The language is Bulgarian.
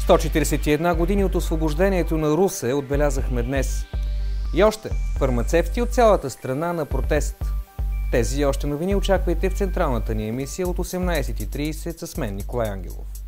141 години от освобождението на Русе отбелязахме днес. И още фармацевти от цялата страна на протест. Тези и още новини очаквайте в централната ни емисия от 18:30 с мен, Николай Ангелов.